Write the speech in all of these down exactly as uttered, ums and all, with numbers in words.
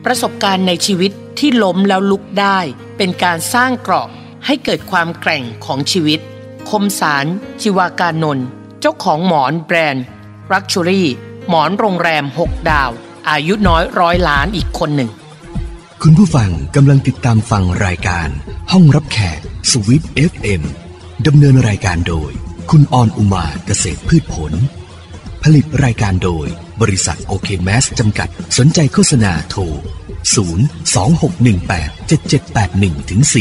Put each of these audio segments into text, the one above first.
ประสบการณ์ในชีวิตที่ล้มแล้วลุกได้เป็นการสร้างเกราะให้เกิดความแกร่งของชีวิตคมสารจิวากานนท์เจ้าของหมอนแบรนด์ลักชัวรี่หมอนโรงแรมหกดาวอายุน้อยร้อยล้านอีกคนหนึ่งคุณผู้ฟังกำลังติดตามฟังรายการห้องรับแขกสวิท เอฟ เอ็ม ดำเนินรายการโดยคุณออนอุมาเกษตรพืชผลผลิตรายการโดยบริษัทโอเคแมสจำกัดสนใจโฆษณาโทรศูนย์ สอง หก หนึ่ง แปด เจ็ด เจ็ด แปด หนึ่ง สี่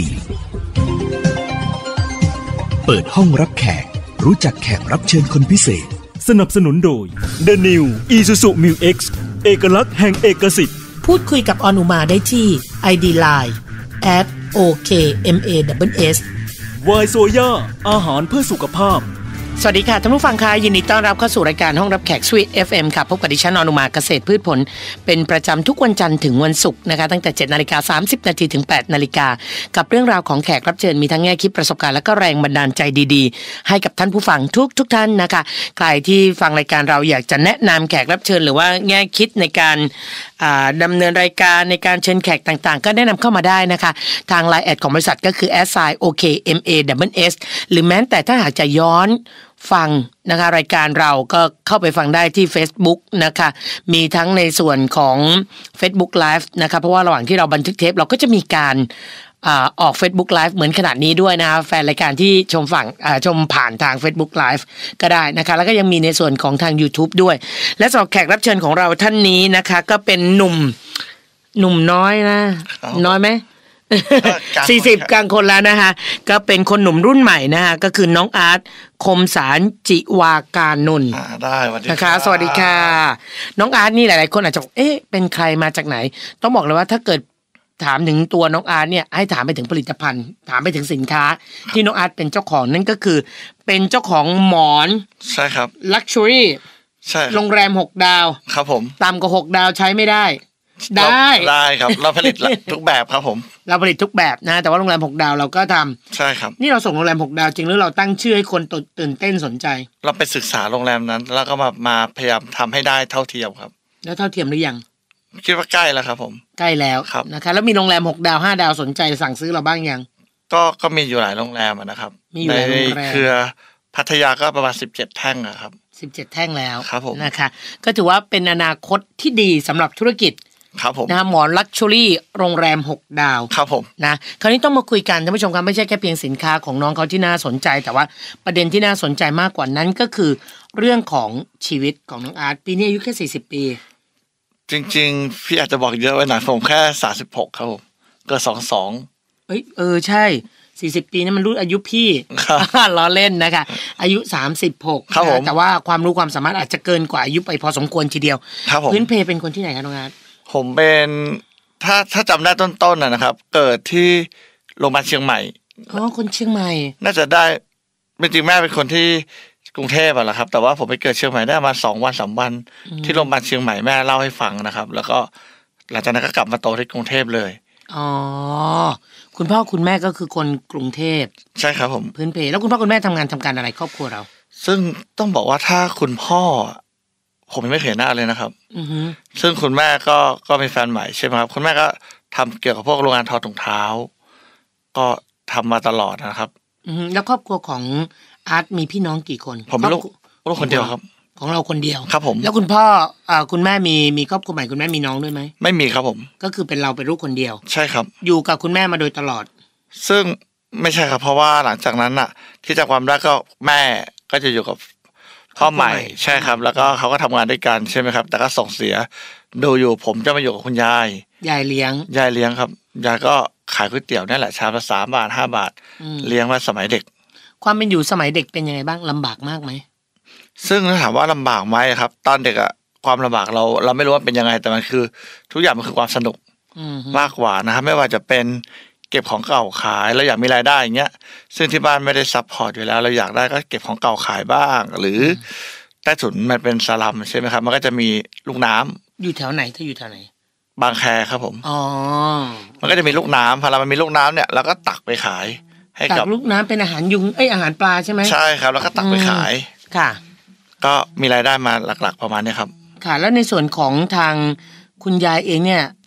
เปิดห้องรับแขกรู้จักแขกรับเชิญคนพิเศษสนับสนุนโดย The New Isuzu Mu X เอกลักษณ์แห่งเอกสิทธิ์พูดคุยกับออนอุมาได้ที่ ไอ ดี ไลน์ แอท โอ เค เอ็ม เอ ดับเบิล เอสวายโซย่าอาหารเพื่อสุขภาพสวัสดีค่ะท่านผู้ฟังค่ะยินดีต้อนรับเข้าสู่รายการห้องรับแขก Sweet เอฟ เอ็ม ค่ะพบกับดิฉันอนุมาเกษตรพืชผลเป็นประจำทุกวันจันทร์ถึงวันศุกร์นะคะตั้งแต่ เจ็ดนาฬิกาสามสิบนาทีถึง แปดนาฬิกากับเรื่องราวของแขกรับเชิญมีทั้งแง่คิดประสบการณ์และก็แรงบันดาลใจดีๆให้กับท่านผู้ฟังทุกทุกท่านนะคะใครที่ฟังรายการเราอยากจะแนะนำแขกรับเชิญหรือว่าแง่คิดในการดำเนินรายการในการเชิญแขกต่างๆก็แนะนำเข้ามาได้นะคะทาง ไลน์ แอดของบริษัทก็คือ แอท ไซน์ โอ เค เอ็ม เอ ดับเบิล เอส หรือแม้แต่ถ้าหากจะย้อนฟังนะคะรายการเราก็เข้าไปฟังได้ที่ Facebook นะคะมีทั้งในส่วนของ Facebook Live นะคะเพราะว่าระหว่างที่เราบันทึกเทปเราก็จะมีการอ่าออก Facebook Live เหมือนขนาดนี้ด้วยนะคะแฟนรายการที่ชมฝั่งอ่าชมผ่านทาง Facebook Live ก็ได้นะคะแล้วก็ยังมีในส่วนของทาง YouTube ด้วยและสำหรับแขกรับเชิญของเราท่านนี้นะคะก็เป็นหนุ่มหนุ่มน้อยนะน้อยไหมสี่สิบกลางคนแล้วนะคะก็เป็นคนหนุ่มรุ่นใหม่นะคะก็คือน้องอาร์ตคมสารจิวากานนท์ได้สวัสดีนะคะสวัสดีค่ะน้องอาร์ตนี่หลายๆคนอาจจะเอ๊ะเป็นใครมาจากไหนต้องบอกเลยว่าถ้าเกิดถามถึงตัวน้องอาร์ตเนี่ยให้ถามไปถึงผลิตภัณฑ์ถามไปถึงสินค้าที่น้องอาร์ตเป็นเจ้าของนั่นก็คือเป็นเจ้าของหมอนใช่ครับลักชัวรี่ใช่โรงแรมหกดาวครับผมต่ำกว่าหกดาวใช้ไม่ได้ได้ได้ครับเราผลิตทุกแบบครับผมเราผลิตทุกแบบนะแต่ว่าโรงแรมหกดาวเราก็ทำใช่ครับนี่เราส่งโรงแรมหกดาวจริงหรือเราตั้งชื่อให้คนตื่นเต้นสนใจเราไปศึกษาโรงแรมนั้นแล้วก็มามาพยายามทำให้ได้เท่าเทียมครับแล้วเท่าเทียมหรือยังคิดว่าใกล้แล้วครับผมใกล้แล้วนะคะแล้วมีโรงแรมหกดาวห้าดาวสนใจสั่งซื้อเราบ้างยังก็ก็มีอยู่หลายโรงแรมนะครับในเครือพัทยาก็ประมาณสิบเจ็ดแท่งครับสิบเจ็ดแท่งแล้วครับผมนะคะก็ถือว่าเป็นอนาคตที่ดีสำหรับธุรกิจครับผมนะหมอนลักชัวรี่โรงแรมหกดาวครับผมนะคราวนี้ต้องมาคุยกันท่านผู้ชมครับไม่ใช่แค่เพียงสินค้าของน้องเขาที่น่าสนใจแต่ว่าประเด็นที่น่าสนใจมากกว่านั้นก็คือเรื่องของชีวิตของน้องอาร์ตปีนี้อายุแค่สี่สิบปีจริงๆพี่อาจจะบอกเยอะไปหน่อยผมแค่สามสิบหกครับผมเกิดสองสองเอ้ยเออใช่สี่สิบปีนี่มันรู้อายุพี่ล้อเล่นนะคะอายุสามสิบหกครับผมแต่ว่าความรู้ความสามารถอาจจะเกินกว่าอายุไปพอสมควรทีเดียวพื้นเพเป็นคนที่ไหนครับน้องอาร์ตผมเป็นถ้าถ้าจำได้ต้นๆน่ะนะครับเกิดที่โรงพยาบาลเชียงใหม่อ๋อคนเชียงใหม่น่าจะได้จริงๆแม่เป็นคนที่กรุงเทพอ่ะแหละครับแต่ว่าผมไปเกิดเชียงใหม่ได้มาสองวันสามวันที่โรงพยาบาลเชียงใหม่แม่เล่าให้ฟังนะครับแล้วก็หลังจากนั้นก็กลับมาโตที่กรุงเทพเลยอ๋อคุณพ่อคุณแม่ก็คือคนกรุงเทพใช่ครับผมพื้นเพแล้วคุณพ่อคุณแม่ทำงานทำการอะไรครอบครัวเราซึ่งต้องบอกว่าถ้าคุณพ่อผมยังไม่เคยเห็นหน้าเลยนะครับซึ่งคุณแม่ก็ก็มีแฟนใหม่ใช่ไหมครับคุณแม่ก็ทำเกี่ยวกับพวกโรงงานทอถุงเท้าก็ทำมาตลอดนะครับแล้วครอบครัวของอาร์ตมีพี่น้องกี่คนผมเป็นลูกลูกคนเดียวครับของเราคนเดียวครับผมแล้วคุณพ่ออ่าคุณแม่มีมีครอบครัวใหม่คุณแม่มีน้องด้วยไหมไม่มีครับผมก็คือเป็นเราเป็นลูกคนเดียวใช่ครับอยู่กับคุณแม่มาโดยตลอดซึ่งไม่ใช่ครับเพราะว่าหลังจากนั้นน่ะที่จากความรักก็แม่ก็จะอยู่กับพ่อใหม่ใช่ครับแล้วก็เขาก็ทำงานด้วยกันใช่ไหมครับแต่ก็ส่งเสียดูอยู่ผมจะมาอยู่กับคุณยายยายเลี้ยงยายเลี้ยงครับยายก็ขายก๋วยเตี๋ยวนั่นแหละชามละสามบาทห้าบาทเลี้ยงมาสมัยเด็กความเป็นอยู่สมัยเด็กเป็นยังไงบ้างลำบากมากไหมซึ่งถ้าถามว่าลำบากไหมครับตอนเด็กอะความลำบากเราเราไม่รู้ว่าเป็นยังไงแต่มันคือทุกอย่างมันคือความสนุกมากกว่านะครับไม่ว่าจะเป็นเก็บของเก่าขายแล้วอยากมีรายได้อย่างเงี้ยซึ่งที่บ้านไม่ได้ซัพพอร์ตอยู่แล้วเราอยากได้ก็เก็บของเก่าขายบ้างหรือใต้ถุนมันเป็นสลัมใช่ไหมครับมันก็จะมีลูกน้ำอยู่แถวไหนถ้าอยู่แถวไหนบางแคครับผมอ๋อมันก็จะมีลูกน้ำพอเรามันมีลูกน้ำเนี่ยเราก็ตักไปขายให้กับลูกน้ำเป็นอาหารยุงเอ้ยอาหารปลาใช่ไหมใช่ครับแล้วก็ตักไปขายค่ะก็มีรายได้มาหลักๆประมาณนี้ครับค่ะแล้วในส่วนของทางคุณยายเองเนี่ย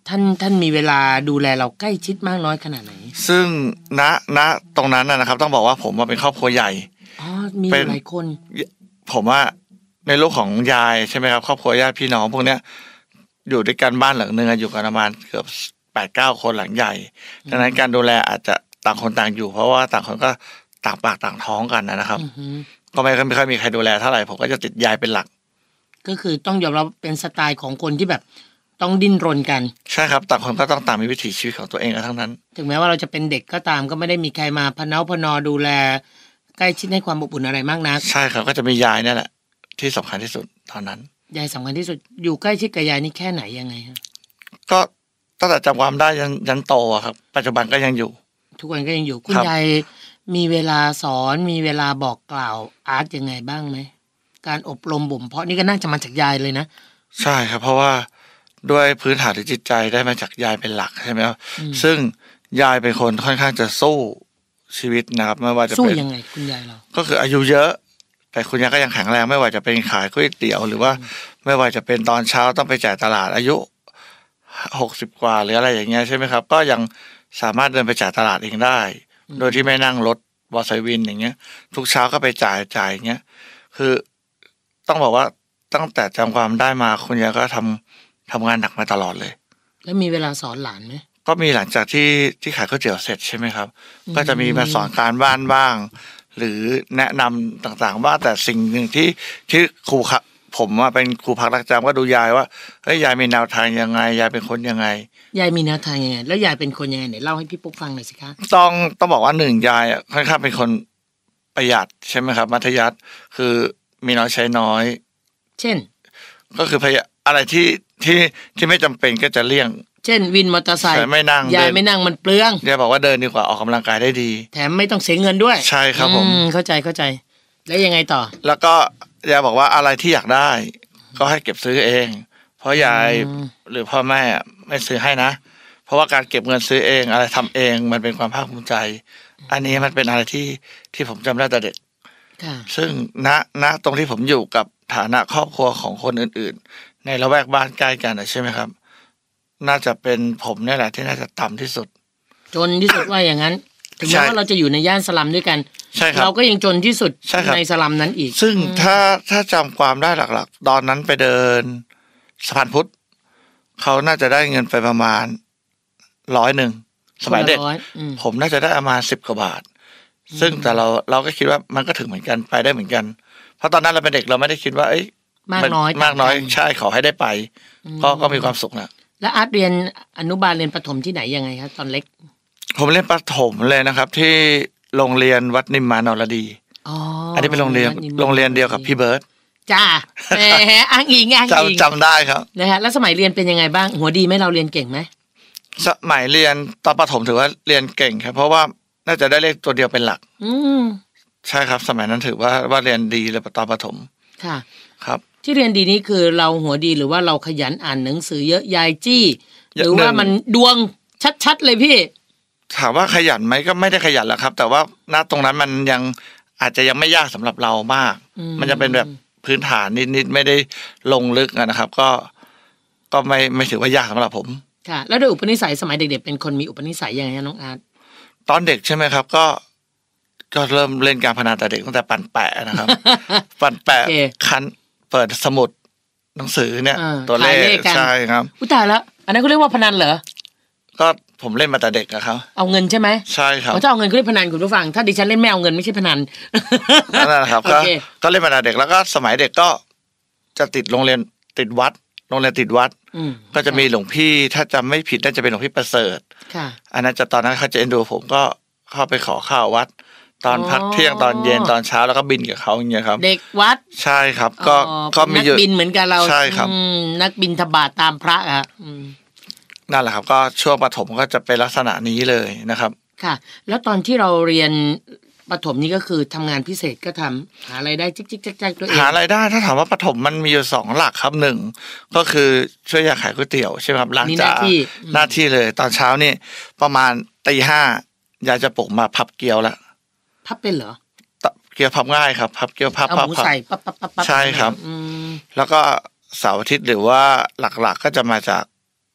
ท่านท่านมีเวลาดูแลเราใกล้ชิดมากน้อยขนาดไหนซึ่งณณตรงนั้นนะครับต้องบอกว่าผมว่าเป็นครอบครัวใหญ่อ๋อมีหลายคนผมว่าในโลกของยายใช่ไหมครับครอบครัวญาติพี่น้องพวกเนี้ยอยู่ด้วยกันบ้านหลังนึงอยู่กันประมาณเกือบแปดเก้าคนหลังใหญ่ดังนั้นการดูแลอาจจะต่างคนต่างอยู่เพราะว่าต่างคนก็ต่างปากต่างท้องกันนะครับก็ไม่ไม่ค่อยมีใครดูแลเท่าไหร่ผมก็จะติดยายเป็นหลักก็คือต้องยอมรับเป็นสไตล์ของคนที่แบบต้องดิ้นรนกันใช่ครับต่างคนก็ต้องต่างมีวิถีชีวิตของตัวเองกันทั้งนั้นถึงแม้ว่าเราจะเป็นเด็กก็ตามก็ไม่ได้มีใครมาพเนาพนอดูแลใกล้ชิดให้ความอบอุ่นอะไรมากนักใช่ครับก็จะมียายนี่แหละที่สำคัญที่สุดตอนนั้นยายสำคัญที่สุดอยู่ใกล้ชิดกับยายนี่แค่ไหนยังไงครับก็ตั้งแต่จำความได้ยันยันโตครับปัจจุบันก็ยังอยู่ทุกวันก็ยังอยู่คุณยายมีเวลาสอนมีเวลาบอกกล่าวอาร์ตยังไงบ้างไหมการอบรมบ่มเพาะนี่ก็น่าจะมาจากยายเลยนะใช่ครับเพราะว่าด้วยพื้นฐานจิตใจได้มาจากยายเป็นหลักใช่ไหมครับซึ่งยายเป็นคนค่อนข้างจะสู้ชีวิตนะครับไม่ว่าจะเป็นสู้ยังไงคุณยายเราก็คืออายุเยอะแต่คุณยายก็ยังแข็งแรงไม่ว่าจะเป็นขายก๋วยเตี๋ยวหรือว่าไม่ว่าจะเป็นตอนเช้าต้องไปจ่ายตลาดอายุหกสิบกว่าหรืออะไรอย่างเงี้ยใช่ไหมครับก็ยังสามารถเดินไปจ่ายตลาดเองได้โดยที่ไม่นั่งรถบอสไซวินอย่างเงี้ยทุกเช้าก็ไปจ่ายจ่ายอย่างเงี้ยคือต้องบอกว่าตั้งแต่จำความได้มาคุณยายก็ทำทำงานหนักมาตลอดเลยแล้วมีเวลาสอนหลานไหมก็มีหลังจากที่ที่ขายก๋วยเตี๋ยวเสร็จใช่ไหมครับก็จะมีมาสอนการบ้านบ้างหรือแนะนำต่างๆว่าแต่สิ่งหนึ่งที่ที่ครูครับผมว่าเป็นครูพักรักจำก็ดูยายว่าเฮ้ยยายมีแนวทางยังไงยายเป็นคนยังไงยายมีแนวทางยังไงแล้วยายเป็นคนยังไงไหนเล่าให้พี่ปุ๊กฟังหน่อยสิคะต้องต้องบอกว่าหนึ่งยายค่อนข้างเป็นคนประหยัดใช่ไหมครับมัธยัสถ์คือมีน้อยใช้น้อยเช่นก็คือพยอะไรที่ที่ที่ไม่จำเป็นก็จะเลี่ยงเช่นวินมอเตอร์ไซค์ไม่นั่งยายไม่นั่งมันเปลืองยายบอกว่าเดินดีกว่าออกกำลังกายได้ดีแถมไม่ต้องเสียเงินด้วยใช่ครับผมเข้าใจเข้าใจแล้วยังไงต่อแล้วก็ยายบอกว่าอะไรที่อยากได้ก็ให้เก็บซื้อเองเพราะยายหรือพ่อแม่ไม่ซื้อให้นะเพราะว่าการเก็บเงินซื้อเองอะไรทำเองมันเป็นความภาคภูมิใจอันนี้มันเป็นอะไรที่ที่ผมจำได้แต่เด็กซึ่งณณตรงที่ผมอยู่กับฐานะครอบครัวของคนอื่นๆในละแวกบ้านใกล้กันใช่ไหมครับน่าจะเป็นผมนี่แหละที่น่าจะต่ำที่สุดจนที่สุดว่าอย่างนั้นถึงแม้ว่าเราจะอยู่ในย่านสลัมด้วยกันใช่ครับเราก็ยังจนที่สุดในสลัมนั้นอีกซึ่งถ้าถ้าจำความได้หลักๆตอนนั้นไปเดินสะพานพุทธเขาน่าจะได้เงินไปประมาณร้อยหนึ่งสมัยเด็กผมน่าจะได้ประมาณสิบกว่าบาทซึ่งแต่เราเราก็คิดว่ามันก็ถึงเหมือนกันไปได้เหมือนกันเพราะตอนนั้นเราเป็นเด็กเราไม่ได้คิดว่าเอ้ยมากน้อยมากน้อยใช่ขอให้ได้ไปก็ก็มีความสุขนะแล้วอาร์ตเรียนอนุบาลเรียนประถมที่ไหนยังไงครับตอนเล็กผมเรียนประถมเลยนะครับที่โรงเรียนวัดนิมมานรดีอ๋ออันนี้เป็นโรงเรียนโรงเรียนเดียวกับพี่เบิร์ตจ้าแหมอ้างอิงอ้างอิงจำได้ครับนะฮะแล้วสมัยเรียนเป็นยังไงบ้างหัวดีไหมเราเรียนเก่งไหมสมัยเรียนตอนประถมถือว่าเรียนเก่งครับเพราะว่าน่าจะได้เลขตัวเดียวเป็นหลักอืมใช่ครับสมัยนั้นถือว่าว่าเรียนดีเลยตอนประถมค่ะครับที่เรียนดีนี้คือเราหัวดีหรือว่าเราขยันอ่านหนังสือเยอะยายจี้หรือว่ามันดวงชัดๆเลยพี่ถามว่าขยันไหมก็ไม่ได้ขยันแหละครับแต่ว่าณตรงนั้นมันยังอาจจะยังไม่ยากสำหรับเรามากมันจะเป็นแบบพื้นฐานนิดๆไม่ได้ลงลึกนะครับ ก็ก็ไม่ไม่ถือว่ายากสำหรับผมค่ะแล้วโดยอุปนิสัยสมัยเด็กๆเป็นคนมีอุปนิสัยยังไงน้องอาร์ตตอนเด็กใช่ไหมครับก็ก็เริ่มเล่นการพนันแต่เด็กตั้งแต่ปั่นแปะนะครับ ปั่นแปะคันเปิดสมุดหนังสือเนี่ยตัวเลขใช่ครับอุ้ยตายแล้วอันนั้นเขาเรียกว่าพนันเหรอก็ผมเล่นมาแต่เด็กนะครับเอาเงินใช่ไหมใช่ครับเขาจะเอาเงินเขาเรียกพนันคุณผู้ฟังถ้าดิฉันเล่นไม่เอาเงินไม่ใช่พนันนั่นแหละครับก็ก็เล่นมาแต่เด็กแล้วก็สมัยเด็กก็จะติดโรงเรียนติดวัดโรงเรียนติดวัดก็จะมีหลวงพี่ถ้าจำไม่ผิดน่าจะเป็นหลวงพี่ประเสริฐอันนั้นจะตอนนั้นเขาจะเอ็นดูผมก็เข้าไปขอข้าววัดตอนพักเที่ยงตอนเย็นตอนเช้าแล้วก็บินกับเขาอย่างเงี้ยครับเด็กวัดใช่ครับก็ก็มีนักบินเหมือนกันเราใช่ครับนักบินทบาทตามพระอ่ะนั่นแหละครับก็ช่วงประถมก็จะเป็นลักษณะนี้เลยนะครับค่ะแล้วตอนที่เราเรียนประถมนี่ก็คือทำงานพิเศษก็ทำหารายได้จิ๊กจิ๊กแจ๊กตัวเองหารายได้ถ้าถามว่าประถมมันมีอยู่สองหลักครับหนึ่งก็คือช่วยยายขายก๋วยเตี๋ยวใช่ไหมครับล้างจานหน้าที่เลยตอนเช้านี่ประมาณตีห้ายายจะปลุกมาพับเกี๊ยวแล้วพับเป็นเหรอเกี๊ยวพับง่ายครับพับเกี๊ยวพับพับใส่ปั๊บปั๊บปั๊บใช่ครับแล้วก็เสาร์อาทิตย์หรือว่าหลักๆก็จะมาจาก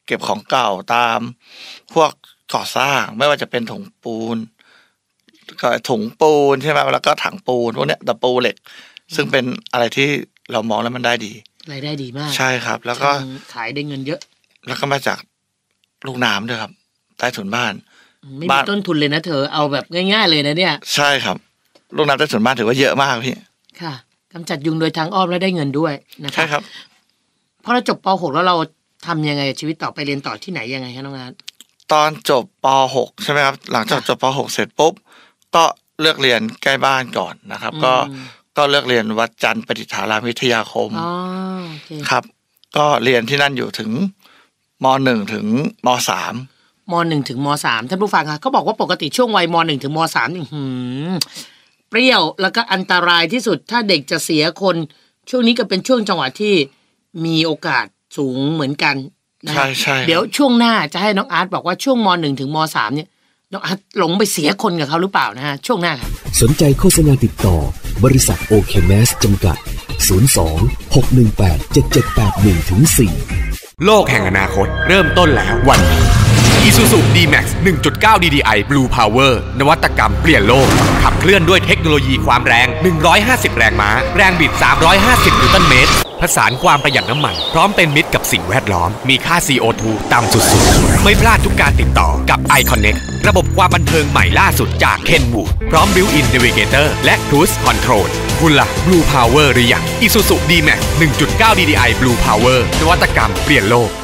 เก็บของเก่าตามพวกก่อสร้างไม่ว่าจะเป็นถุงปูนก็ถุงปูนใช่ไหมแล้วก็ถังปูนพวกเนี้ยตะปูเหล็กซึ่งเป็นอะไรที่เรามองแล้วมันได้ดีรายได้ดีมากใช่ครับแล้วก็ขายได้เงินเยอะแล้วก็มาจากลูกน้ำด้วยครับใต้ถุนบ้านไม่มีต้นทุนเลยนะเธอเอาแบบง่ายๆเลยนะเนี่ยใช่ครับลูกน้ำใต้ถุนบ้านถือว่าเยอะมากพี่ค่ะกำจัดยุงโดยทางอ้อมแล้วได้เงินด้วยนะคะใช่ครับพอเราจบป หกแล้วเราทำยังไงชีวิตต่อไปเรียนต่อที่ไหนยังไงคะน้องนัทตอนจบป หกใช่ไหมครับหลังจากจบป หกเสร็จปุ๊บก็เลือกเรียนใกล้บ้านก่อนนะครับก็ก็เลือกเรียนวัดจันทร์ประดิษฐารามวิทยาคมครับก็เรียนที่นั่นอยู่ถึงม.หนึ่ง ถึงม.สามม.หนึ่ง ถึงม.สาม ท่านผู้ฟังค่ะเขาบอกว่าปกติช่วงวัยม.หนึ่ง ถึงม.สาม นี่หืมเปรี้ยวแล้วก็อันตรายที่สุดถ้าเด็กจะเสียคนช่วงนี้ก็เป็นช่วงจังหวะที่มีโอกาสสูงเหมือนกันนะใช่ใช่เดี๋ยวช่วงหน้าจะให้น้องอาร์ตบอกว่าช่วงม.หนึ่ง ถึงม.สาม เนี่ยน้องอาร์ตหลงไปเสียคนกับเขาหรือเปล่านะฮะช่วงหน้าครับสนใจโฆษณาติดต่อบริษัทโอเคแมสจำกัดศูนย์ สอง หก หนึ่ง แปด เจ็ด เจ็ด แปด หนึ่ง ถึง สี่โลกแห่งอนาคตเริ่มต้นแล้ววันนี้ Isuzu ดี แม็กซ์ หนึ่งจุดเก้า ดี ดี ไอ Blue Power นวัตกรรมเปลี่ยนโลกขับเคลื่อนด้วยเทคโนโลยีความแรงหนึ่งร้อยห้าสิบแรงม้าแรงบิดสามร้อยห้าสิบนิวตันเมตรผสานความประหยัดน้ำมันพร้อมเป็นมิตรกับสิ่งแวดล้อมมีค่า ซี โอ ทู ต่ำสุดๆไม่พลาดทุกการติดต่อกับ iConnect ระบบความบันเทิงใหม่ล่าสุดจาก Kenwood พร้อม Built-in Navigator และ Cruise Control คุณล่ะ Blue Power หรือยัง Isuzu ดี แม็กซ์ หนึ่งจุดเก้า ดี ดี ไอ Blue Power นวัตกรรมเปลี่ยนโลก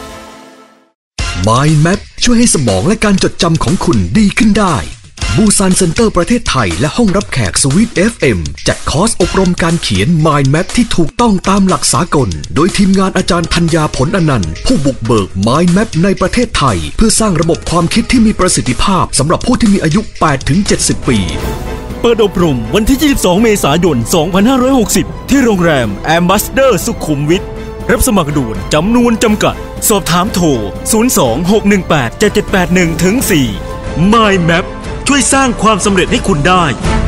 Mind Map ช่วยให้สมองและการจดจำของคุณดีขึ้นได้บูซานเซ็นเตอร์ประเทศไทยและห้องรับแขกสวิต เอฟ เอ็ม จัดคอร์สอบรมการเขียน Mind Map ที่ถูกต้องตามหลักสากลโดยทีมงานอาจารย์ธัญญาผลอนันต์ผู้บุกเบิก Mind Map ในประเทศไทยเพื่อสร้างระบบความคิดที่มีประสิทธิภาพสำหรับผู้ที่มีอายุ แปดถึงเจ็ดสิบ ปีเปิดอบรมวันที่ยี่สิบสองเมษายนสองพันห้าร้อยหกสิบที่โรงแรม Ambassador สุขุมวิทรับสมัครด่วนจำนวนจำกัดสอบถามโทรศูนย์ สอง หก หนึ่ง แปด เจ็ด เจ็ด แปด หนึ่ง ถึง สี่ Mind Map ช่วยสร้างความสำเร็จให้คุณได้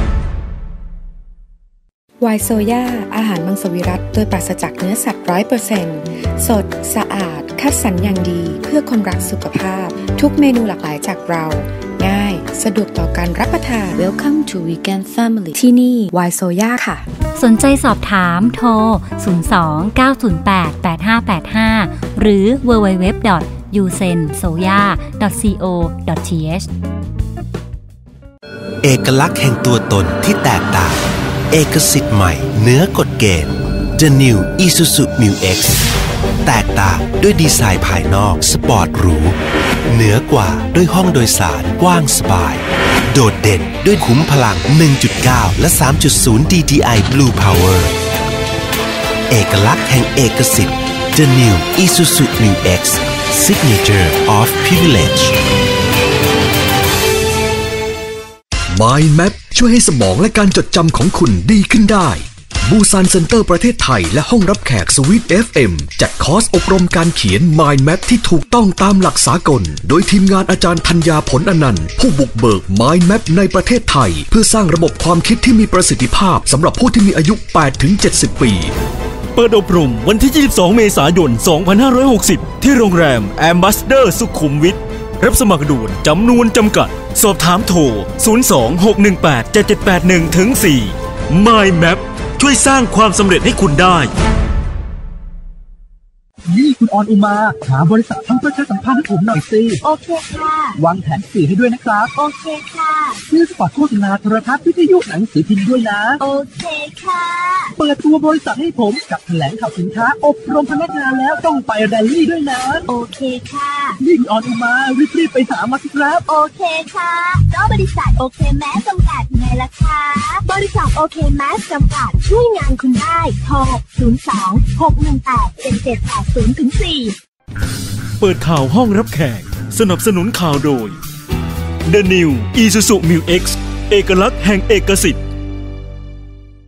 ไวน์โซย่าอาหารมังสวิรัติโดยปราศจากเนื้อสัตว์ ร้อยเปอร์เซ็นต์ สดสะอาดคัดสรรอย่างดีเพื่อคนรักสุขภาพทุกเมนูหลากหลายจากเราง่ายสะดวกต่อการรับประทาน Welcome to Vegan Family ที่นี่ไวน์โซย่าค่ะสนใจสอบถามโทรศูนย์ สอง เก้า ศูนย์ แปด แปด ห้า แปด ห้าหรือ ดับเบิลยู ดับเบิลยู ดับเบิลยู ดอท ยูเซนโซยา ดอท ซี โอ ดอท ที เอชเอกลักษณ์แห่งตัวตนที่แตกต่างเอกสิทธิ์ใหม่เหนือกฎเกณฑ์ The New Isuzu Mu-X แตกต่างด้วยดีไซน์ภายนอกสปอร์ตหรูเหนือกว่าด้วยห้องโดยสารกว้างสบายโดดเด่นด้วยขุมพลัง หนึ่งจุดเก้า และ สามจุดศูนย์ ดี ดี ไอ Blue Power เอกลักษณ์แห่งเอกสิทธิ์ The New Isuzu Mu-X Signature of Privilege Mind Map ช่วยให้สมองและการจดจำของคุณดีขึ้นได้บูซานเซ็นเตอร์ประเทศไทยและห้องรับแขกสวิต เอฟ เอ็ม จัดคอร์สอบรมการเขียน Mind Map ที่ถูกต้องตามหลักสากลโดยทีมงานอาจารย์ธัญญาผลอนันต์ผู้บุกเบิก Mind Map ในประเทศไทยเพื่อสร้างระบบความคิดที่มีประสิทธิภาพสำหรับผู้ที่มีอายุ แปดถึงเจ็ดสิบ ปีเปิดอบรมวันที่ยี่สิบสองเมษายนสองพันห้าร้อยหกสิบที่โรงแรม Ambassador สุขุมวิทรับสมัครด่วนจำนวนจำกัดสอบถามโทรศูนย์ สอง หก หนึ่ง แปด เจ็ด เจ็ด แปด หนึ่ง ถึง สี่ Mind Map ช่วยสร้างความสำเร็จให้คุณได้นี่คุณออนอุมาหาบริษัททำประชาสัมพันธ์ให้ผมหน่อยสิโอเคค่ะวางแผนสื่อให้ด้วยนะครับโอเคค่ะชื่อสปอตโฆษณาโทรทัศน์วิทยุหนังสือพิมพ์ด้วยนะโอเคค่ะเปิดตัวบริษัทให้ผมกับแถลงข่าวสินค้าอบรมพนักงานแล้วต้องไปแรลลี่ด้วยนะโอเคค่ะนี่คุณออนอุมารีบๆไปหามาสิครับโอเคค่ะก็บริษัทโอเคแมสจำกัดไงล่ะคะบริษัทโอเคแมสจำกัดช่วยงานคุณได้โทรศูนย์ สอง หก หนึ่ง แปด เจ็ด เจ็ด แปด ศูนย์ ถึง สี่เปิดข่าวห้องรับแขกสนับสนุนข่าวโดย The New Isuzu Mu-X เอกลักษณ์แห่งเอกสิทธิ์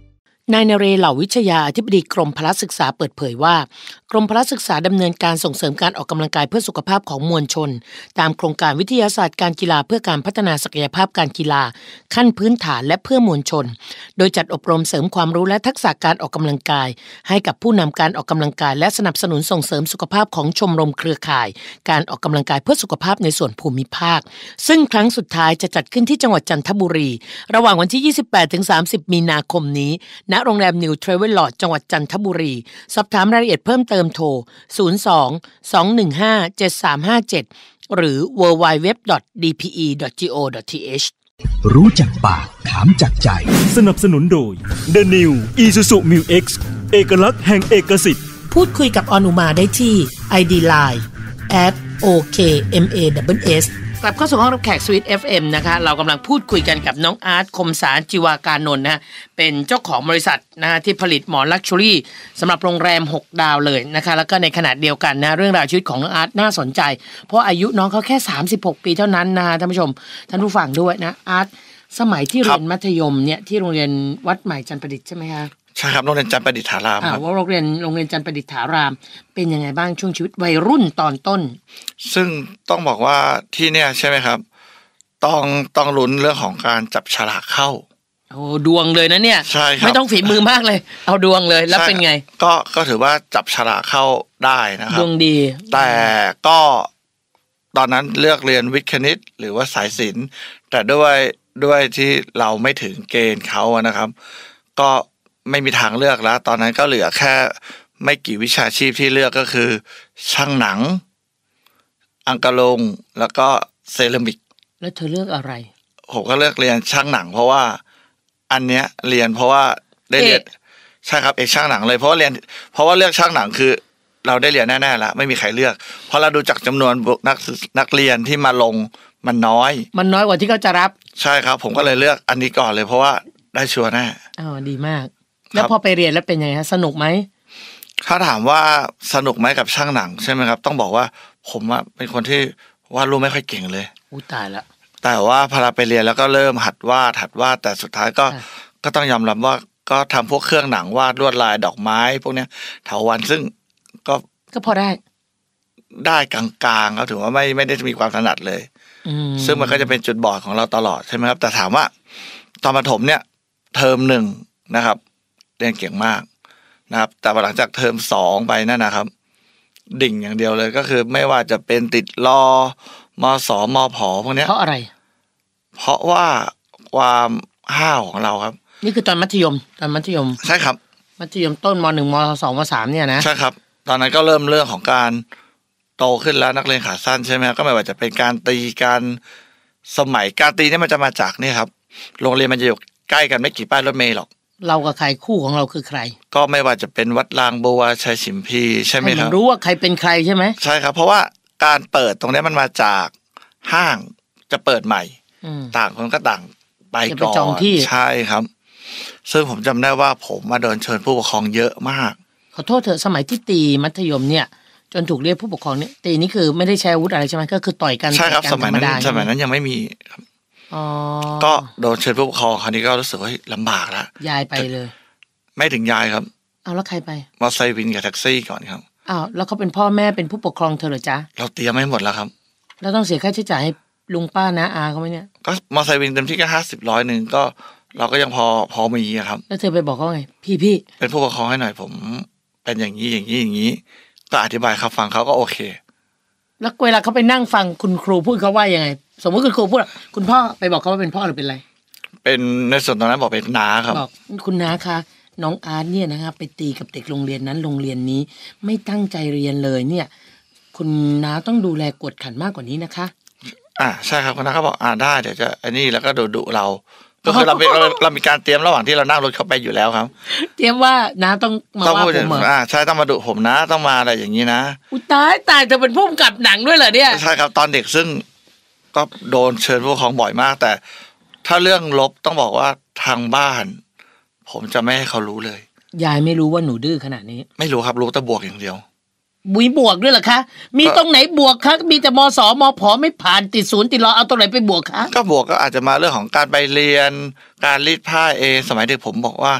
นายนเรศเหล่าวิชยาอธิบดีกรมพละศึกษาเปิดเผยว่ากรมพละศึกษาดำเนินการส่งเสริมการออกกำลังกายเพื่อสุขภาพของมวลชนตามโครงการวิทยาศาสตร์การกีฬาเพื่อการพัฒนาศักยภาพการกีฬาขั้นพื้นฐานและเพื่อมวลชนโดยจัดอบรมเสริมความรู้และทักษะการออกกำลังกายให้กับผู้นำการออกกำลังกายและสนับสนุนส่งเสริมสุขภาพของชมรมเครือข่ายการออกกำลังกายเพื่อสุขภาพในส่วนภูมิภาคซึ่งครั้งสุดท้ายจะจัดขึ้นที่จังหวัดจันทบุรีระหว่างวันที่ ยี่สิบแปดถึงสามสิบ มีนาคมนี้ณโรงแรมนิวเทรเวลลอดจังหวัดจันทบุรีสอบถามรายละเอียดเพิ่มเติมโทรศูนย์ สอง สอง หนึ่ง ห้า เจ็ด สาม ห้า เจ็ดหรือ ดับเบิลยู ดับเบิลยู ดับเบิลยู ดอท ดี พี อี ดอท จี โอ ดอท ที เอชรู้จักปากถามจากใจสนับสนุนโดย The New Isuzu Mu X เอกลักษณ์แห่งเอกสิทธิ์พูดคุยกับออนุมาได้ที่ ไอ ดี ไลน์ แอท โอ เค เอ็ม เอ ดับเบิล เอส กลับเข้าสู่ห้องรับแขกสวิต เอฟ เอ็ม นะคะเรากำลังพูดคุยกันกับน้องอาร์ตคมสารจิวาการนนท์นะเป็นเจ้าของบริษัทนะที่ผลิตหมอนลักชัวรี่สำหรับโรงแรมหกดาวเลยนะคะแล้วก็ในขณะเดียวกันนะเรื่องราวชีวิตของน้องอาร์ตน่าสนใจเพราะอายุน้องเขาแค่สามสิบหกปีเท่านั้นนะท่านผู้ชมท่านผู้ฟังด้วยนะอาร์ตสมัยที่เรียนมัธยมเนี่ยที่โรงเรียนวัดใหม่จันทร์ประดิษฐ์ใช่ไหมคะใช่ครับโรงเรียนจันทร์ประดิษฐารามครับว่าโรงเรียนโรงเรียนจันทร์ประดิษฐารามเป็นยังไงบ้างช่วงชีวิตวัยรุ่นตอนต้นซึ่งต้องบอกว่าที่เนี่ยใช่ไหมครับต้องต้องลุ้นเรื่องของการจับฉลากเข้าโอ้ดวงเลยนะเนี่ยใช่ครับไม่ต้องฝีมือมากเลยเอาดวงเลยแล้วเป็นไงก็ก็ถือว่าจับฉลากเข้าได้นะครับดวงดีแต่ก็ตอนนั้นเลือกเรียนวิทย์คณิตหรือว่าสายศิลป์แต่ด้วยด้วยที่เราไม่ถึงเกณฑ์เขานะครับก็ไม่มีทางเลือกแล้วตอนนั้นก็เหลือแค่ไม่กี่วิชาชีพที่เลือกก็คือช่างหนังอังกะลงแล้วก็เซรามิกแล้วเธอเลือกอะไรผมก็เลือกเรียนช่างหนังเพราะว่าอันเนี้ยเรียนเพราะว่าได้เรียนใช่ครับเอกช่างหนังเลยเพราะว่าเรียนเพราะว่าเลือกช่างหนังคือเราได้เรียนแน่ๆแล้วไม่มีใครเลือกเพราะเราดูจากจำนวนนักนักเรียนที่มาลงมันน้อยมันน้อยกว่าที่เขาจะรับใช่ครับผมก็เลยเลือกอันนี้ก่อนเลยเพราะว่าได้ชัวร์แน่อ๋อดีมากแล้วพอไปเรียนแล้วเป็นยังไงฮะสนุกไหมถ้าถามว่าสนุกไหมกับช่างหนังใช่ไหมครับต้องบอกว่าผมอะเป็นคนที่วาดรูปไม่ค่อยเก่งเลยอู้ตายละแต่ว่าพอเราไปเรียนแล้วก็เริ่มหัดวาดหัดวาดแต่สุดท้ายก็ก็ต้องยอมรับว่าก็ทำพวกเครื่องหนังวาดลวดลายดอกไม้พวกเนี้ยเถาวัลย์ซึ่งก็ก็พอได้ได้กลางๆครับถือว่าไม่ไม่ได้มีความถนัดเลยซึ่งมันก็จะเป็นจุดบอดของเราตลอดใช่ไหมครับแต่ถามว่าตอนประถมเนี่ยเทอมหนึ่งนะครับเรียนเก่งมากนะครับแต่หลังจากเทอมสองไปนั่นนะครับดิ่งอย่างเดียวเลยก็คือไม่ว่าจะเป็นติดลอมสมผพวกนี้เพราะอะไรเพราะว่าความห้าวของเราครับนี่คือตอนมัธยมตอนมัธยมใช่ครับมัธยมต้นมหนึ่งมสองมสามเนี่ยนะใช่ครับตอนนั้นก็เริ่มเรื่องของการโตขึ้นแล้วนักเรียนขาสั้นใช่ไหมก็ไม่ว่าจะเป็นการตีการสมัยการตีนี่มันจะมาจากนี่ครับโรงเรียนมันจะอยู่ใกล้กันไม่กี่ป้ายรถเมล์หรอกเรากับใครคู่ของเราคือใครก็ไม่ว่าจะเป็นวัดรางบัวชัยฉิมพีใช่ไหมครับรู้ว่าใครเป็นใครใช่ไหมใช่ครับเพราะว่าการเปิดตรงนี้มันมาจากห้างจะเปิดใหม่ต่างคนก็ต่างไปก่อนใช่ครับซึ่งผมจำได้ว่าผมมาโดนเชิญผู้ปกครองเยอะมากขอโทษเถอะสมัยที่ตีมัธยมเนี่ยจนถูกเรียกผู้ปกครองเนี่ยตีนี่คือไม่ได้ใช้อาวุธอะไรใช่ไหมก็คือต่อยกันใช่ครับสมัยนั้นสมัยนั้นยังไม่มีครับก็โดนเชิญผู้ปกครองคราวนี้ก็รู้สึกว่าลำบากแล้วยายไปเลยไม่ถึงยายครับเอาแล้วใครไปมอไซค์วินกับแท็กซี่ก่อนครับอ้าวแล้วเขาเป็นพ่อแม่เป็นผู้ปกครองเธอเหรอจ๊ะเราเตรียมไม่หมดแล้วครับแล้วต้องเสียค่าใช้จ่ายให้ลุงป้านะอาเขาไหมเนี่ยก็มอไซค์วินเต็มที่ก็ห้าสิบร้อยหนึ่งก็เราก็ยังพอพอมีครับแล้วเธอไปบอกเขาไงพี่พี่เป็นผู้ปกครองให้หน่อยผมเป็นอย่างนี้อย่างนี้อย่างนี้ก็อธิบายเขาฟังเขาก็โอเคแล้วเวลาเขาไปนั่งฟังคุณครูพูดเขาว่ายังไงสมมติคุณครูพูดคุณพ่อไปบอกเขาว่าเป็นพ่อหรือเป็นอะไรเป็นในส่วนตอนนั้นบอกเป็นน้าครับบอกคุณน้าคะน้องอาร์ตเนี่ยนะครับไปตีกับเด็กโรงเรียนนั้นโรงเรียนนี้ไม่ตั้งใจเรียนเลยเนี่ยคุณน้าต้องดูแลกวดขันมากกว่านี้นะคะอ่าใช่ครับคุณน้าเขาบอกอ่าได้เดี๋ยวจะอันนี้แล้วก็ดุดุเราก็คือเราเราเรามีการเตรียมระหว่างที่เรานั่งรถเข้าไปอยู่แล้วครับเตรียมว่าน้าต้องมาว่าผมอ่าใช่ต้องมาดุผมนะต้องมาอะไรอย่างนี้นะอุยตายตายจะเป็นผู้กำกับหนังด้วยเหรอเนี่ยใช่ครับตอนเด็กซึ่งก็โดนเชิญผู้ปกครองบ่อยมากแต่ถ้าเรื่องลบต้องบอกว่าทางบ้านผมจะไม่ให้เขารู้เลยยายไม่รู้ว่าหนูดื้อขนาดนี้ไม่รู้ครับรู้แต่บวกอย่างเดียวบุยบวกด้วยเหรอคะมีตรงไหนบวกคะมีแต่มสมผไม่ผ่านติดศูนย์ติดรอเอาตรงไหนไปบวกคะก็บวกก็อาจจะมาเรื่องของการไปเรียนการรีดผ้าเองสมัยเด็กผมบอกว่า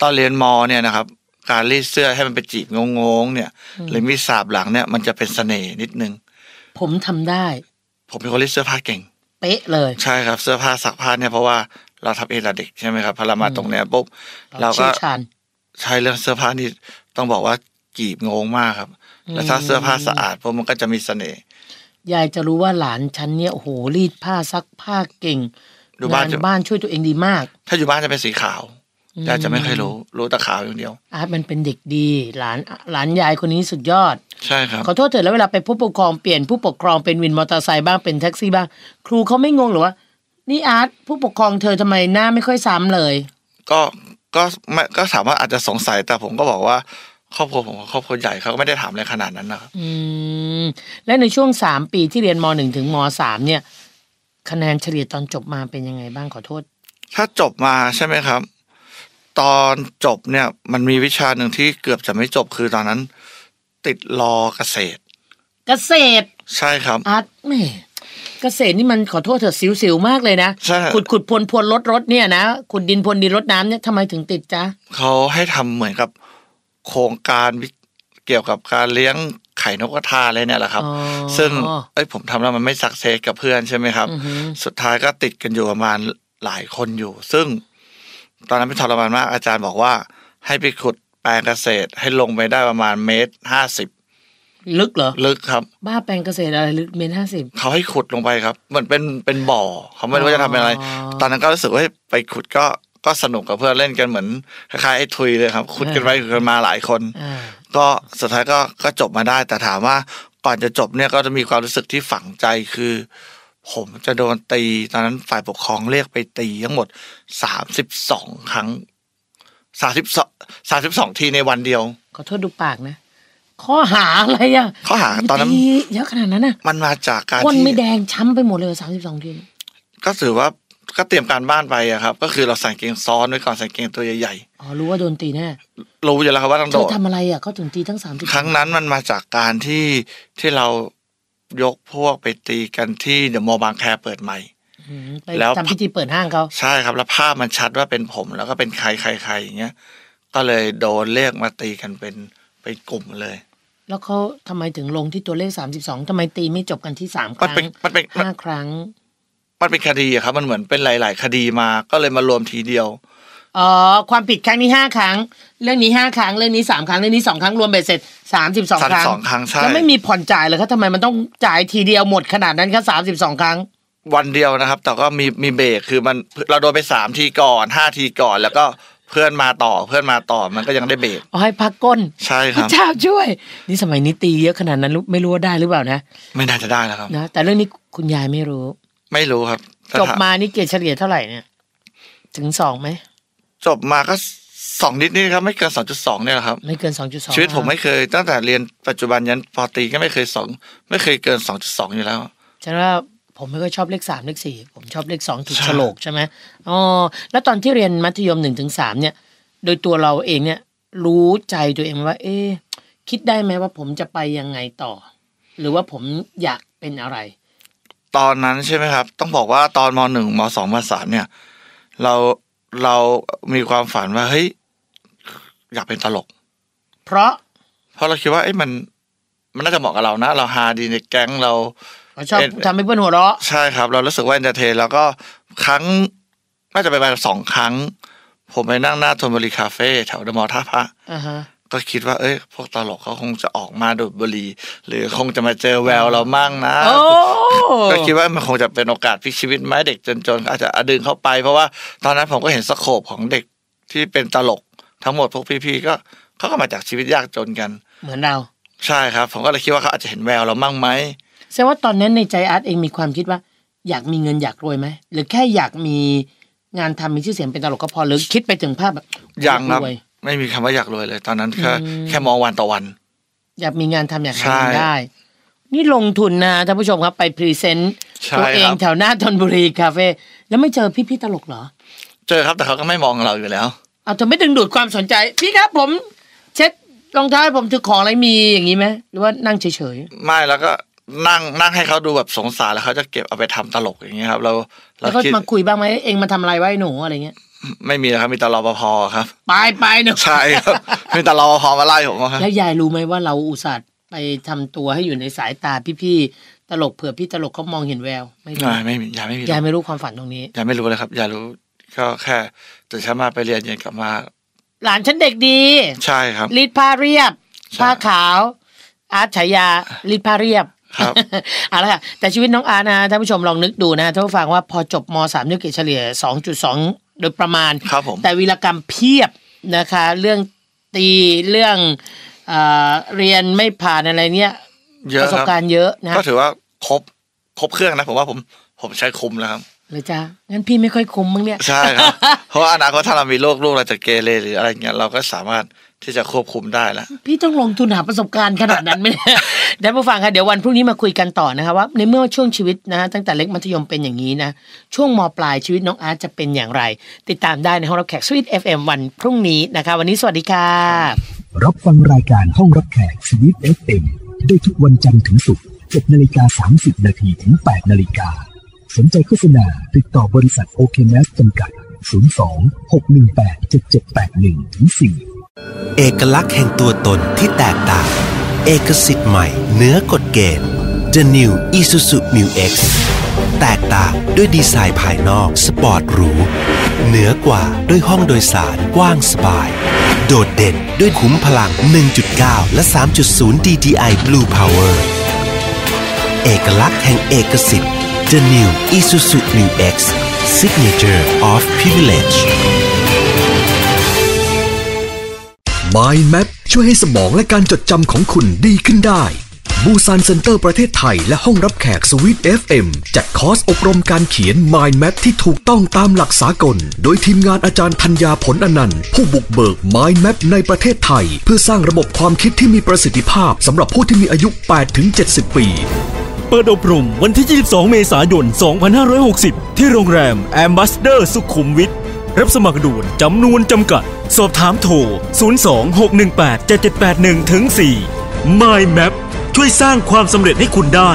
ตอนเรียนมเนี่ยนะครับการรีดเสื้อให้มันไปจีบงงๆเนี่ยหรือมีสาบหลังเนี่ยมันจะเป็นเสน่ห์นิดนึงผมทำได้ผมเป็นคนรีดเสื้อผ้าเก่งเป๊ะเลยใช่ครับเสื้อผ้าซักผ้าเนี่ยเพราะว่าเราทำเองแต่เด็กใช่ไหมครับพอเรามาตรงเนี้ยปุ๊บเราก็ใช้เรื่องเสื้อผ้านี่ต้องบอกว่าจีบงงมากครับแล้วถ้าเสื้อผ้าสะอาดพวกมันก็จะมีเสน่ห์ยายจะรู้ว่าหลานฉันเนี่ยโอ้โหรีดผ้าซักผ้าเก่งงานบ้านช่วยตัวเองดีมากถ้าอยู่บ้านจะเป็นสีขาวยายจะไม่เคยรู้รู้แต่ขาวอย่างเดียวอาร์ตมันเป็นเด็กดีหลานหลานยายคนนี้สุดยอดใช่ครับขอโทษเถอะแล้วเวลาไปผู้ปกครองเปลี่ยนผู้ปกครองเป็นวินมอเตอร์ไซค์บ้างเป็นแท็กซี่บ้างครูเขาไม่งงหรอว่านี่อาร์ตผู้ปกครองเธอทำไมหน้าไม่ค่อยซ้ำเลยก็ก็ก็ถามว่าอาจจะสงสัยแต่ผมก็บอกว่าครอบครัวผมครอบครัวใหญ่เขาก็ไม่ได้ถามอะไรขนาดนั้นนะครับอืมและในช่วงสามปีที่เรียนม.หนึ่ง ถึงม.สาม เนี่ยคะแนนเฉลี่ยตอนจบมาเป็นยังไงบ้างขอโทษถ้าจบมาใช่ไหมครับตอนจบเนี่ยมันมีวิชาหนึ่งที่เกือบจะไม่จบคือตอนนั้นติดรอเกษตรเกษตรใช่ครับอาร์ตแม่เกษตรนี่มันขอโทษเถอะสิวๆมากเลยนะขุดขุดพวนพวนรถรถเนี่ยนะขุดดินพวนดินรถน้ำเนี่ยทำไมถึงติดจ๊ะเขาให้ทำเหมือนกับโครงการเกี่ยวกับการเลี้ยงไข่นกกระทาอะไรเนี่ยแหละครับซึ่งเอ้ยผมทำแล้วมันไม่สักเซสกับเพื่อนใช่ไหมครับสุดท้ายก็ติดกันอยู่ประมาณหลายคนอยู่ซึ่งตอนนั้นเป็นทรมานมากอาจารย์บอกว่าให้ไปขุดแปลงเกษตรให้ลงไปได้ประมาณเมตรห้าสิบลึกเหรอลึกครับบ้าแปลงเกษตรอะไรลึกเมตรห้าสิบเขาให้ขุดลงไปครับเหมือนเป็นเป็นบ่อเขาไม่รู้ว่าจะทำอะไรตอนนั้นก็รู้สึกว่าไปขุดก็ก็สนุกกับเพื่อนเล่นกันเหมือนคล้ายๆไอ้ทุยเลยครับขุดกันไปขุดกันมาหลายคนก็สุดท้ายก็ก็จบมาได้แต่ถามว่าก่อนจะจบเนี่ยก็จะมีความรู้สึกที่ฝังใจคือผมจะโดนตีตอนนั้นฝ่ายปกครองเรียกไปตีทั้งหมดสามสิบสองครั้งสามสิบสองสามสิบสองทีในวันเดียวขอโทษดูปากนะข้อหาอะไรอ่ะข้อหาตอนนั้นเยอะขนาดนั้นน่ะมันมาจากการที่ก้นไม่แดงช้ำไปหมดเลยสามสิบสองทีก็ถือว่าก็เตรียมการบ้านไปอะครับก็คือเราใส่เกงซ้อนไว้ก่อนใส่เกงตัวใหญ่ๆอ๋อรู้ว่าโดนตีแน่รู้อยู่แล้วครับว่าต้องโดนทำอะไรอ่ะเขาถึงตีทั้งสามสิบครั้งนั้นมันมาจากการที่ที่เรายกพวกไปตีกันที่เดอะมอลล์บางแคเปิดใหม่แล้วทำพิธีเปิดห้างเขาใช่ครับแล้วภาพมันชัดว่าเป็นผมแล้วก็เป็นใครใครใครอย่างเงี้ยก็เลยโดนเรียกมาตีกันเป็นเป็นกลุ่มเลยแล้วเขาทำไมถึงลงที่ตัวเลขสามสิบสองทำไมตีไม่จบกันที่สามครั้งมันเป็นห้าครั้งมันเป็นคดีอะครับมันเหมือนเป็นหลายๆคดีมาก็เลยมารวมทีเดียวอ๋อความผิดครั้งนี้ห้าครั้งเรื่องนี้ห้าครั้งเรื่องนี้สามครั้งเรื่องนี้สองครั้งรวมเบ็ดเสร็จสามสิบสองครั้งสองครั้งใช่แล้วไม่มีผ่อนจ่ายเลยครับทำไมมันต้องจ่ายทีเดียวหมดขนาดนั้นครับสามสิบสองครั้งวันเดียวนะครับแต่ก็มีมีเบรกคือมันเราโดนไปสามทีก่อนห้าทีก่อนแล้วก็เพื่อนมาต่อเพื่อนมาต่อมันก็ยังได้เบรกอ๋อให้พักก้นใช่ครับเจ้าช่วยนี่สมัยนี้ตีเยอะขนาดนั้นไม่รู้ว่าได้หรือเปล่านะไม่น่าจะได้แล้วครับนะแต่เรื่องนี้คุณยายไม่รู้ไม่รู้ครับจบมานี่เกรดเฉลี่ยเท่าไหร่เนี่ยถึงสองไหมจบมาก็สองนิดนี่ครับไม่เกิน สองจุดสอง เนี่ยครับไม่เกิน สองจุดสองชีวิตผมไม่เคยตั้งแต่เรียนปัจจุบันยันป.ตรีก็ไม่เคยสองไม่เคยเกิน สองจุดสอง อยู่แล้วฉะนั้นผมไม่ค่อยชอบเลขสามเลขสี่ผมชอบเลขสองถูกโฉลกใช่ไหมอ๋อแล้วตอนที่เรียนมัธยม หนึ่งถึงสาม เนี่ยโดยตัวเราเองเนี่ยรู้ใจตัวเองว่าเอ๊ะคิดได้ไหมว่าผมจะไปยังไงต่อหรือว่าผมอยากเป็นอะไรตอนนั้นใช่ไหมครับต้องบอกว่าตอนม.หนึ่ง ม.สอง ม.สาม เนี่ยเราเรามีความฝันว่าเฮ้ยอยากเป็นตลกเพราะเพราะเราคิดว่าเอ้ยมันมันน่าจะเหมาะกับเรานะเราฮาดีในแก๊งเราชอบทำให้เพื่อนหัวเราะใช่ครับเรารู้สึกว่าเอนเตอร์เทนแล้วก็ครั้งน่าจะไปประมาณสองครั้งผมไปนั่งหน้าธนบุรีคาเฟ่แถวเดอะมอลล์ท่าพระก็คิดว่าเอ้ยพวกตลกเขาคงจะออกมาดูดบุหรี่หรือคงจะมาเจอแววเรามั่งนะก็คิดว่ามันคงจะเป็นโอกาสพลิกชีวิตไหมเด็กจนๆอาจจะดึงเข้าไปเพราะว่าตอนนั้นผมก็เห็นสโคปของเด็กที่เป็นตลกทั้งหมดพวกพี่ๆก็เขาก็มาจากชีวิตยากจนกันเหมือนเราใช่ครับผมก็เลยคิดว่าเขาอาจจะเห็นแววเรามั่งไหมแสดงว่าตอนนั้นในใจอาร์ตเองมีความคิดว่าอยากมีเงินอยากรวยไหมหรือแค่อยากมีงานทำมีชื่อเสียงเป็นตลกก็พอหรือคิดไปถึงภาพแบบอยากรวยไม่มีคำว่าอยากรวยเลยตอนนั้นแค่แค่มองวันต่อวันอยากมีงานทำอยากหาเงินได้นี่ลงทุนนะท่านผู้ชมครับไปพรีเซนต์ตัวเองแถวหน้าธนบุรีคาเฟ่แล้วไม่เจอพี่ๆตลกเหรอเจอครับแต่เขาก็ไม่มองเราอยู่แล้วเอาจะไม่ดึงดูดความสนใจพี่ครับผมเช็ดรองเท้าให้ผมถือของอะไรมีอย่างนี้ไหมหรือว่านั่งเฉยๆไม่แล้วก็นั่งนั่งให้เขาดูแบบสงสารแล้วเขาจะเก็บเอาไปทำตลกอย่างเงี้ยครับเราแล้วก็มาคุยบ้างไหมเองมาทำอะไรไว้หนูอะไรเงี้ยไม่มีครับมีแต่รปภครับไปไปเนอะใช่ครับมีแต่รปภมาไล่ผมครับแล้วยายรู้ไหมว่าเราอุตส่าห์ไปทำตัวให้อยู่ในสายตาพี่ๆตลกเผื่อพี่ตลกเขามองเห็นแววไม่ไม่มียายไม่มียายไม่รู้ความฝันตรงนี้ยายไม่รู้เลยครับยายรู้ก็แค่ตื่นเช้ามาไปเรียนเย็นกลับมาหลานฉันเด็กดีใช่ครับรีดผ้าเรียบผ้าขาวอาร์ตฉายารีดผ้าเรียบครับเอาละค่ะแต่ชีวิตน้องอาร์ตนะท่านผู้ชมลองนึกดูนะท่านผู้ฟังว่าพอจบม.สาม ด้วยเกรดเฉลี่ย สองจุดสอง โดยประมาณครับผมแต่วีรกรรมเพียบนะคะเรื่องตีเรื่องเอ่อเรียนไม่ผ่านอะไรเนี้ยประสบการณ์เยอะนะก็ถือว่าครบครบเครื่องนะผมว่าผมผมใช้คุมแล้วครับเลยจ้างั้นพี่ไม่ค่อยคุมมั้งเนี่ยใช่ครับเพราะว่าอนาคตถ้าเรามีโรคลูกเราจะเกเรหรืออะไรเงี้ยเราก็สามารถที่จะควบคุมได้แล้วพี่ต้องลงทุนหาประสบการณ์ขนาดนั้นไหมเนี่ยท่านผู้ฟังคะเดี๋ยววันพรุ่งนี้มาคุยกันต่อนะคะว่าในเมื่อช่วงชีวิตนะตั้งแต่เล็กมัธยมเป็นอย่างนี้นะช่วงม.ปลายชีวิตน้องอาร์ตจะเป็นอย่างไรติดตามได้ในห้องรับแขก Sweet เอฟ เอ็ม วันพรุ่งนี้นะคะวันนี้สวัสดีค่ะรับฟังรายการห้องรับแขก Sweet เอฟ เอ็ม ได้ทุกวันจันทร์ถึงศุกร์ เจ็ดนาฬิกาสามสิบนาทีถึง แปดนาฬิกาสนใจโฆษณาติดต่อบริษัทโอเคแมสจำกัดศูนย์ สอง หก หนึ่ง แปด เจ็ด เจ็ด แปด หนึ่ง ถึง สี่เอกลักษณ์แห่งตัวตนที่แตกต่างเอกสิทธิ์ใหม่เหนือกฎเกณฑ์ The New Isuzu Mu X แตกต่างด้วยดีไซน์ภายนอกสปอร์ตหรูเหนือกว่าด้วยห้องโดยสารกว้างสบายโดดเด่นด้วยขุมพลัง หนึ่งจุดเก้า และ สามจุดศูนย์ ดี ดี ไอ Blue Power เอกลักษณ์แห่งเอกสิทธิ์ The New Isuzu Mu X Signature of Privilege Mind Map ช่วยให้สมองและการจดจำของคุณดีขึ้นได้บูซานเซ็นเตอร์ประเทศไทยและห้องรับแขก Sweet เอฟ เอ็ม จัดคอร์สอบรมการเขียน Mind Map ที่ถูกต้องตามหลักสากลโดยทีมงานอาจารย์ธัญญาผลอนันต์ผู้บุกเบิก Mind Map ในประเทศไทยเพื่อสร้างระบบความคิดที่มีประสิทธิภาพสำหรับผู้ที่มีอายุ แปดถึงเจ็ดสิบ ปีเปิดอบรมวันที่ยี่สิบสองเมษายนสองพันห้าร้อยหกสิบที่โรงแรม Ambassador สุขุมวิทรับสมัครด่วนจำนวนจำกัดสอบถามโทรศูนย์ สอง หก หนึ่ง แปด เจ็ด เจ็ด แปด หนึ่ง ถึง สี่ Mind Map ช่วยสร้างความสำเร็จให้คุณได้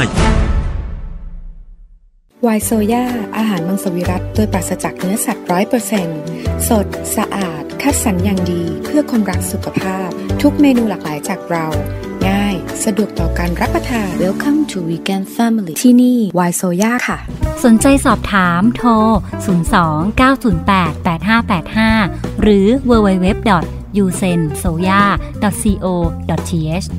ไวน์โซยาอาหารมังสวิรัติโดยปราศจากเนื้อสัตว์ ร้อยเปอร์เซ็นต์ สดสะอาดคัดสรรอย่างดีเพื่อคนรักสุขภาพทุกเมนูหลากหลายจากเราง่ายสะดวกต่อการรับประทาน Welcome to Vegan Family ที่นี่ไวน์โซยาค่ะสนใจสอบถามโทรศูนย์ สอง เก้า ศูนย์ แปด แปด ห้า แปด ห้าหรือ ดับเบิลยู ดับเบิลยู ดับเบิลยู ดอท ยู เซน โซยา ดอท ซี โอ ดอท ที เอช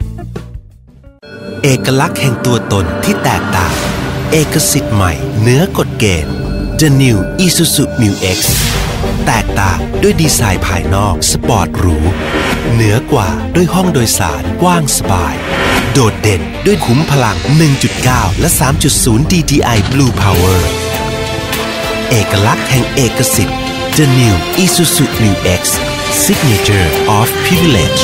เอกลักษณ์แห่งตัวตนที่แตกต่างเอกสิทธิ์ใหม่เหนือกฎเกณฑ์ The New Isuzu Mu X แตกต่างด้วยดีไซน์ภายนอกสปอร์ตหรูเหนือกว่าด้วยห้องโดยสารกว้างสบายโดดเด่นด้วยขุมพลัง หนึ่งจุดเก้า และ สามจุดศูนย์ ดี ดี ไอ Blue Power เอกลักษณ์แห่งเอกสิทธิ์ The New Isuzu Mu X Signature of Privilege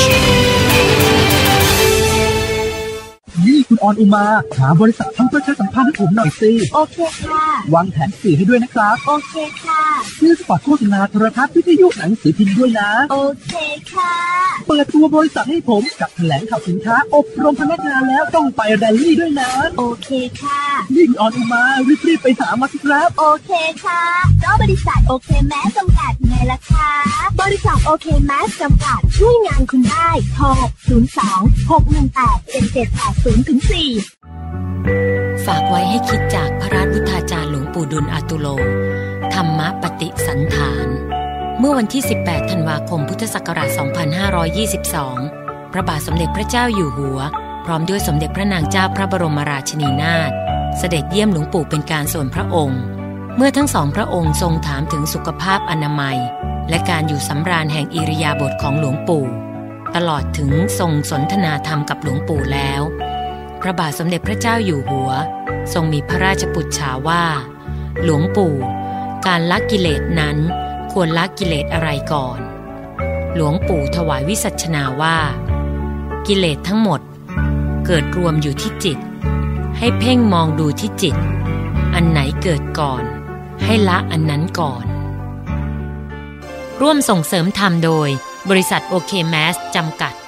นี่คุณออนอุมาหาบริษัททำประชาสัมพันธ์ให้ผมหน่อยสิโอเคค่ะวางแผนสื่อให้ด้วยนะครับโอเคค่ะซื้อสปอตโฆษณาโทรทัศน์วิทยุหนังสือพิมพ์ด้วยนะโอเคค่ะเปิดตัวบริษัทให้ผมกับแถลงข่าวสินค้าอบรมพนักงานแล้วต้องไปแรลลี่ด้วยนะโอเคค่ะนี่คุณออนอุมารีบๆไปหามาสิครับโอเคค่ะก็บริษัทโอเคแมสจำกัดไงล่ะคะบริษัทโอเคแมสจำกัดช่วยงานคุณได้โทรศูนย์ สอง หก หนึ่ง แปด เจ็ด เจ็ด แปด ศูนย์ ถึง สี่ฝากไว้ให้คิดจากพระราชวุฒาจารย์หลวงปู่ดุลอาตุโลธรรมปฏิสันฐานเมื่อวันที่สิบแปดธันวาคมพุทธศักราชสองพันห้าร้อยยี่สิบสองพระบาทสมเด็จพระเจ้าอยู่หัวพร้อมด้วยสมเด็จพระนางเจ้าพระบรมราชินีนาถเสด็จเยี่ยมหลวงปู่เป็นการส่วนพระองค์เมื่อทั้งสองพระองค์ทรงถามถึงสุขภาพอนามัยและการอยู่สำราญแห่งอิริยาบถของหลวงปู่ตลอดถึงทรงสนทนาธรรมกับหลวงปู่แล้วพระบาทสมเด็จพระเจ้าอยู่หัวทรงมีพระราชปุจฉาว่าหลวงปู่การละกิเลสนั้นควรละกิเลสอะไรก่อนหลวงปู่ถวายวิสัชนาว่ากิเลสทั้งหมดเกิดรวมอยู่ที่จิตให้เพ่งมองดูที่จิตอันไหนเกิดก่อนให้ละอันนั้นก่อนร่วมส่งเสริมธรรมโดยบริษัทโอเคแมสจำกัด